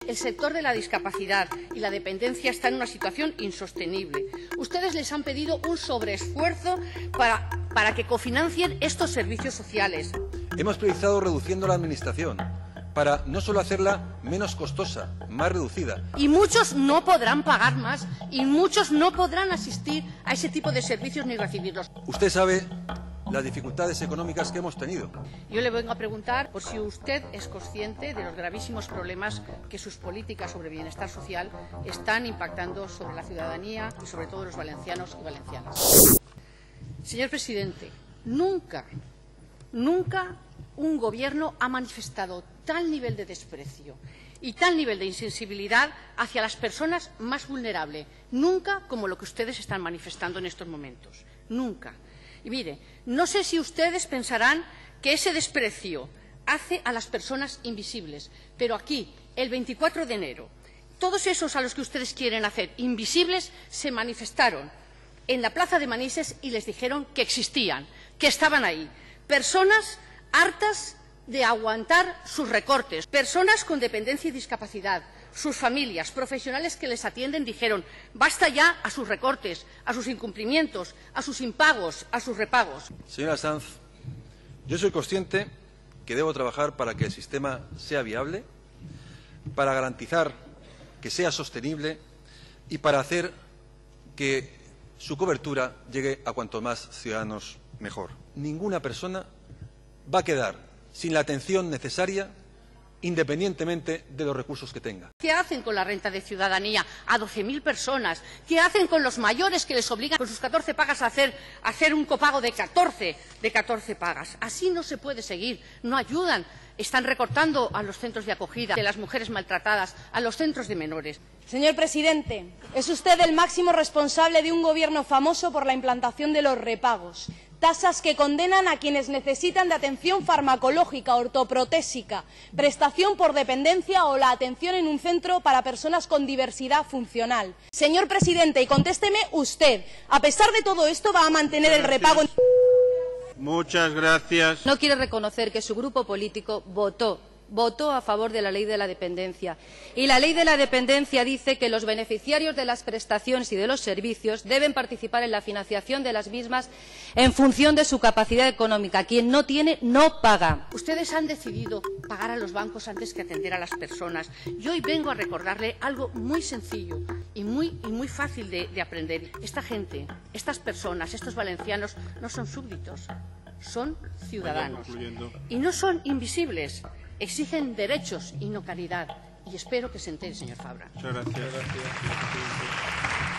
El sector de la discapacidad y la dependencia está en una situación insostenible. Ustedes les han pedido un sobreesfuerzo para que cofinancien estos servicios sociales. Hemos priorizado reduciendo la administración para no solo hacerla menos costosa, más reducida. Y muchos no podrán pagar más y muchos no podrán asistir a ese tipo de servicios ni recibirlos. Usted sabe las dificultades económicas que hemos tenido. Yo le vengo a preguntar por si usted es consciente de los gravísimos problemas que sus políticas sobre bienestar social están impactando sobre la ciudadanía y sobre todo los valencianos y valencianas. Señor presidente, nunca un gobierno ha manifestado tal nivel de desprecio y tal nivel de insensibilidad hacia las personas más vulnerables, nunca como lo que ustedes están manifestando en estos momentos, nunca. Y mire, no sé si ustedes pensarán que ese desprecio hace a las personas invisibles, pero aquí, el 24 de enero, todos esos a los que ustedes quieren hacer invisibles se manifestaron en la plaza de Manises y les dijeron que existían, que estaban ahí. Personas hartas de aguantar sus recortes, personas con dependencia y discapacidad, sus familias, profesionales que les atienden dijeron basta ya a sus recortes, a sus incumplimientos, a sus impagos, a sus repagos. Señora Sanz, yo soy consciente que debo trabajar para que el sistema sea viable, para garantizar que sea sostenible y para hacer que su cobertura llegue a cuanto más ciudadanos mejor. Ninguna persona va a quedar sin la atención necesaria independientemente de los recursos que tenga. ¿Qué hacen con la renta de ciudadanía a 12.000 personas? ¿Qué hacen con los mayores que les obligan con sus 14 pagas a hacer un copago de 14 pagas? Así no se puede seguir, no ayudan. Están recortando a los centros de acogida de las mujeres maltratadas, a los centros de menores. Señor presidente, es usted el máximo responsable de un gobierno famoso por la implantación de los repagos, tasas que condenan a quienes necesitan de atención farmacológica, ortoprotésica, prestación por dependencia o la atención en un centro para personas con diversidad funcional. Señor presidente, y contésteme usted, a pesar de todo esto, ¿va a mantener el repago? Muchas gracias. No quiere reconocer que su grupo político votó a favor de la ley de la dependencia. Y la ley de la dependencia dice que los beneficiarios de las prestaciones y de los servicios deben participar en la financiación de las mismas en función de su capacidad económica. Quien no tiene, no paga. Ustedes han decidido pagar a los bancos antes que atender a las personas. Yo hoy vengo a recordarle algo muy sencillo y muy fácil de aprender. Esta gente, estas personas, estos valencianos no son súbditos, son ciudadanos. Y no son invisibles. Exigen derechos y no caridad. Y espero que se entere, señor Fabra. Muchas gracias.